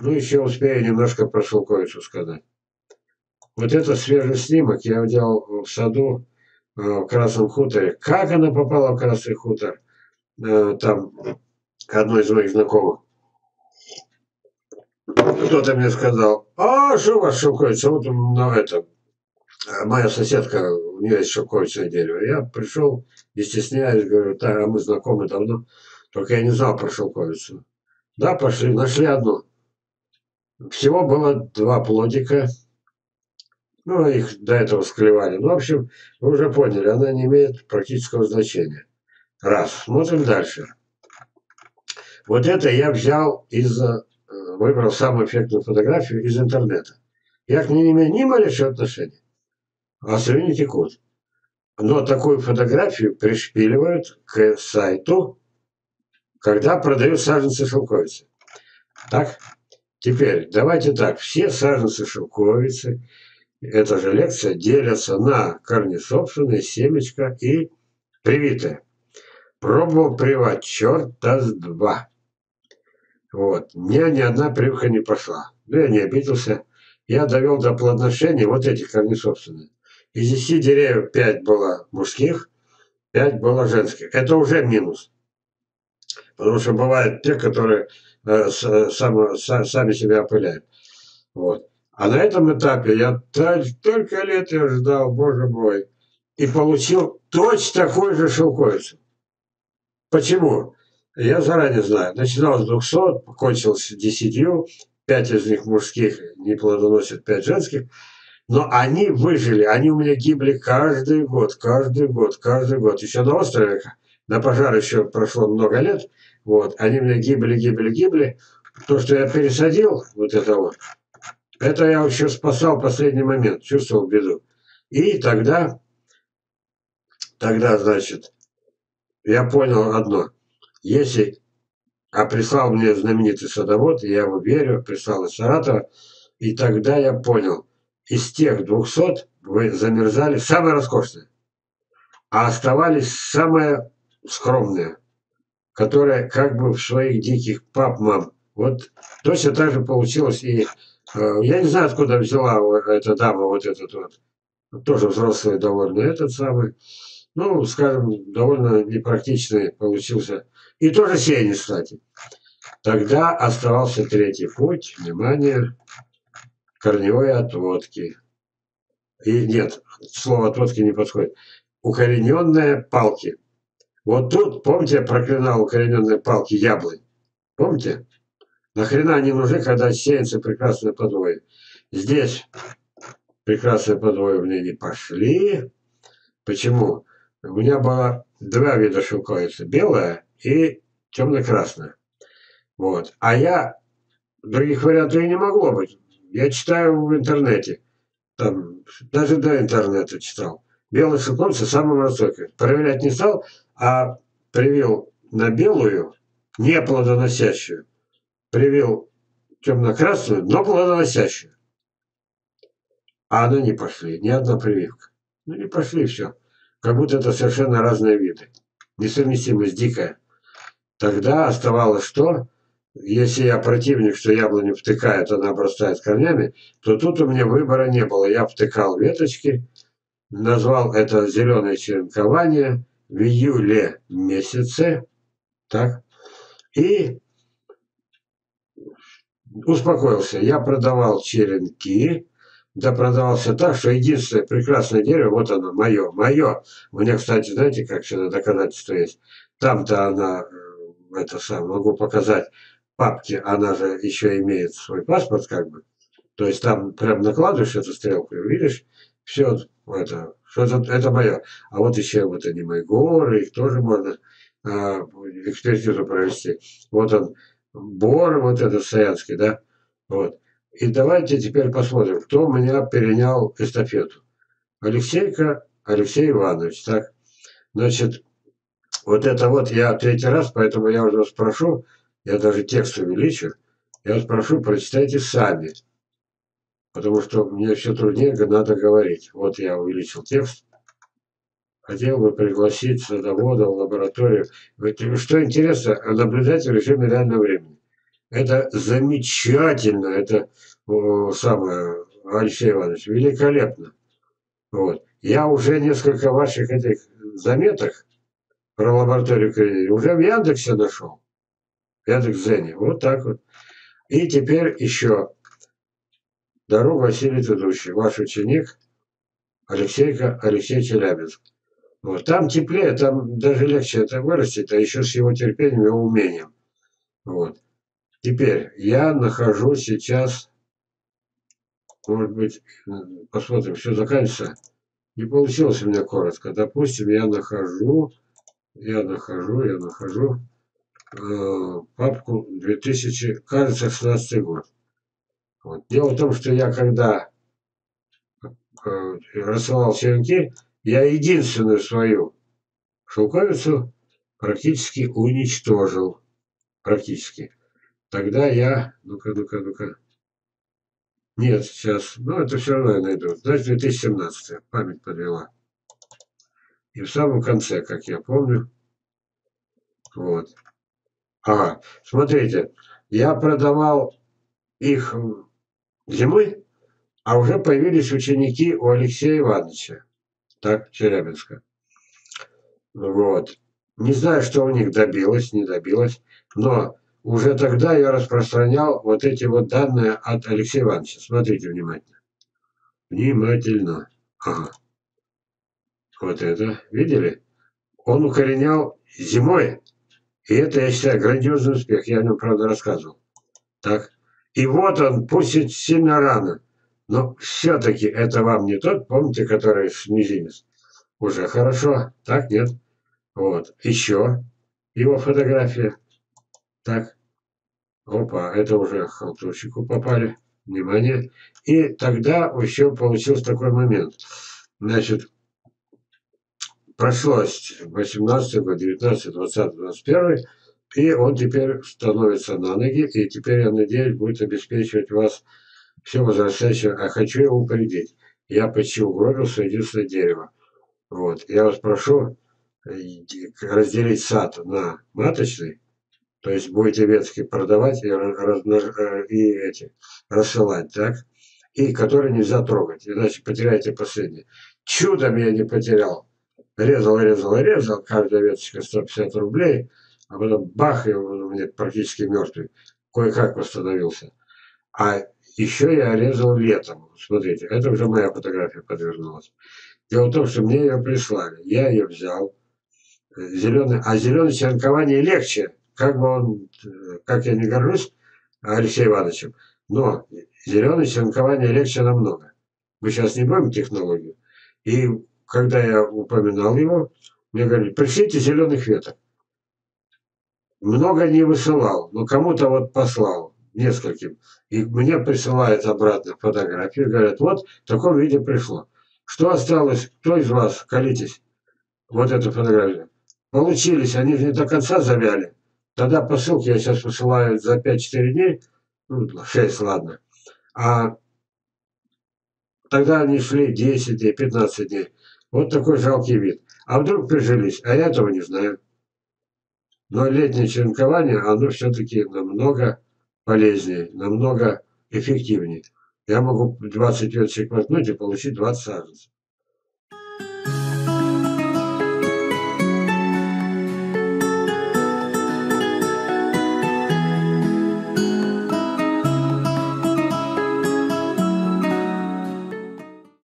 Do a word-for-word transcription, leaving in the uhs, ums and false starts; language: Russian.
Ну, еще успею немножко про Шелковицу сказать. Вот это свежий снимок я делал в саду, э, в Красном хуторе. Как она попала в Красный хутор? Э, Там одной из моих знакомых. Кто-то мне сказал, а что у вас Шелковица? Вот ну, это, э, моя соседка, у нее есть шелковичное дерево. Я пришел, не стесняюсь, говорю, да, а мы знакомы давно. Только я не знал про шелковицу. Да, пошли, нашли одну. Всего было два плодика. Ну, их до этого склевали. Ну, в общем, вы уже поняли, она не имеет практического значения. Раз. Смотрим дальше. Вот это я взял из, э, выбрал самую эффектную фотографию из интернета. Я к ней не имею ни малейшего отношения. А слюни текут. Но такую фотографию пришпиливают к сайту, когда продают саженцы шелковицы. Так? Теперь давайте так. Все саженцы шелковицы, эта же лекция, делятся на корнесобственные, семечко и привитое. Пробовал прививать черта с два. Вот. Мне ни одна прививка не пошла. Ну, я не обиделся. Я довел до плодоношения вот эти корнесобственные. Из десяти деревьев пять было мужских, пять было женских. Это уже минус. Потому что бывают те, которые э, с, сам, са, сами себя опыляют. Вот. А на этом этапе я только лет я ждал, боже мой, и получил точно такой же шелковицу. Почему? Я заранее знаю. Начинал с двухсот, кончил с десятью, пять из них мужских, не плодоносят, пять женских. Но они выжили, они у меня гибли каждый год, каждый год, каждый год. Еще на острове, на пожар еще прошло много лет, вот, они у меня гибли, гибли, гибли. То, что я пересадил, вот это вот, это я еще спасал в последний момент, чувствовал беду. И тогда, тогда, значит, я понял одно. Если, а прислал мне знаменитый садовод, я его верю, прислал из Саратова, и тогда я понял, из тех двухсот вы замерзали самые роскошные, а оставались самые скромные, которые как бы в своих диких пап, мам. Вот точно так же получилось и э, я не знаю, откуда взяла эта дама вот этот вот, тоже взрослый довольно этот самый, ну, скажем, довольно непрактичный получился. И тоже сеянец, кстати. Тогда оставался третий путь, внимание, корневой отводки. И нет, слово отводки не подходит. Укорененные палки. Вот тут, помните, я проклинал укорененные палки яблонь? Помните? Нахрена они нужны, когда сеянцы прекрасные подвои? Здесь прекрасные подвои у меня не пошли. Почему? У меня было два вида шелковицы. Белая и темно-красная. Вот. А я, других вариантов и не могло быть. Я читаю в интернете. Там, даже до интернета читал. Белая шелковица самая высокая. Проверять не стал, а привил на белую, не плодоносящую. Привил темно-красную, но плодоносящую. А они не пошли. Ни одна прививка. Ну, не пошли, все. Как будто это совершенно разные виды. Несовместимость дикая. Тогда оставалось что? Если я противник, что яблоню втыкает, она обрастает корнями, то тут у меня выбора не было. Я втыкал веточки, назвал это зеленое черенкование в июле месяце, так, и успокоился. Я продавал черенки, да продавался так, что единственное прекрасное дерево, вот оно, мое, мое. У меня, кстати, знаете, как сюда доказательство есть? Там-то она, э, это сам, могу показать, папке, она же еще имеет свой паспорт, как бы. То есть там прям накладываешь эту стрелку и видишь, все это, что это, это мое. А вот еще вот они мои горы, их тоже можно а, экспертизу провести. Вот он, бор, вот этот саянский, да, вот. И давайте теперь посмотрим, кто у меня перенял эстафету. Алексейка Алексей Иванович, так. Значит, вот это вот я третий раз, поэтому я уже вас прошу, я даже текст увеличу, я вас прошу, прочитайте сами. Потому что мне все труднее надо говорить. Вот я увеличил текст. Хотел бы пригласить садовода в лабораторию. Что интересно, наблюдать в режиме реального времени. Это замечательно, это о, самое, Алексей Иванович, великолепно. Вот. Я уже несколько ваших этих заметок про лабораторию кредит уже в Яндексе нашел. В Яндекс.Зене. Вот так вот. И теперь еще Дорог Василий Тудущий, ваш ученик Алексейка Алексей Челябинск. Вот. Там теплее, там даже легче это вырастить, а еще с его терпением и умением. Вот. Теперь я нахожусь сейчас, может быть, посмотрим, все заканчивается. Не получилось у меня коротко. Допустим, я нахожу, я нахожу, я нахожу э, папку две тысячи, кажется, шестнадцатый год. Вот. Дело в том, что я когда э, рассылал черенки, я единственную свою шелковицу практически уничтожил. Практически. Тогда я, ну-ка, ну-ка, ну-ка. Нет, сейчас, ну это все равно я найду. Значит, две тысячи семнадцатый, память подвела. И в самом конце, как я помню, вот. Ага, смотрите, я продавал их зимой, а уже появились ученики у Алексея Ивановича, так, Челябинска. Вот. Не знаю, что у них добилось, не добилось, но уже тогда я распространял вот эти вот данные от Алексея Ивановича. Смотрите внимательно. Внимательно. Ага. Вот это. Видели? Он укоренял зимой. И это, я считаю, грандиозный успех. Я о нем, правда, рассказывал. Так. И вот он, пусть и сильно рано, но все-таки это вам не тот, помните, который с мизинец? Уже хорошо. Так, нет? Вот. Еще его фотография. Так. Опа, это уже халтурщику попали. Внимание. И тогда еще получился такой момент. Значит, прошло восемнадцатый год, девятнадцатый, двадцатый, двадцать первый, и он теперь становится на ноги, и теперь, я надеюсь, будет обеспечивать вас все возвращающее. А хочу его упредить. Я почти угробил свое единственное дерево. Вот. Я вас прошу разделить сад на маточный, то есть будете ветки продавать и, размнож... и эти, рассылать, так? И которые нельзя трогать, иначе потеряете последнее. Чудом я не потерял. Резал, резал, резал, каждая веточка сто пятьдесят рублей, а потом бах, и он у меня практически мертвый. Кое-как восстановился. А еще я резал летом. Смотрите, это уже моя фотография подвернулась. Дело в том, что мне ее прислали. Я ее взял. Зеленый, а зеленое черенкование легче. Как бы он, как я не горжусь Алексеем Ивановичем, но зеленое черенкование легче намного. Мы сейчас не будем технологию. И когда я упоминал его, мне говорили, пришлите зеленых веток. Много не высылал, но кому-то вот послал, нескольким. И мне присылают обратно фотографию, говорят, вот в таком виде пришло. Что осталось? Кто из вас? Колитесь. Вот эту фотографию. Получились, они же не до конца завяли. Тогда посылки я сейчас высылаю за пять-четыре дней, ну, шесть, ладно. А тогда они шли десять дней, пятнадцать дней. Вот такой жалкий вид. А вдруг прижились? А я этого не знаю. Но летнее черенкование, оно все-таки намного полезнее, намного эффективнее. Я могу двадцать веточек воткнуть и получить двадцать саженцев.